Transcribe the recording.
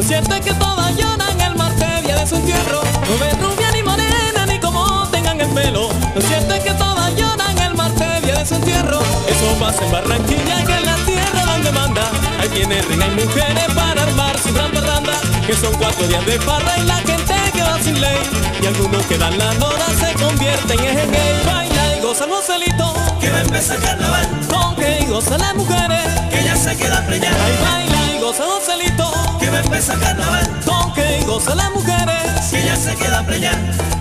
Siente que todas lloran el martes día de su entierro. No ven rubia ni morena ni como tengan el pelo. No siente que todas lloran el martes día de su entierro. Eso pasa en Barranquilla, que es la tierra donde manda. Ahí tiene reina y mujeres para armar su gran parranda. Que son 4 días de farra y la gente queda sin ley. Y algunos que dan la nora se convierten en gay. Baila y goza Joselito, que va a empezar carnaval. Con que gozan las mujeres, que ya se queda preñada. Ay, baila y goza Joselito, que va a empezar carnaval. Con que gozan las mujeres, que ya se queda preñada.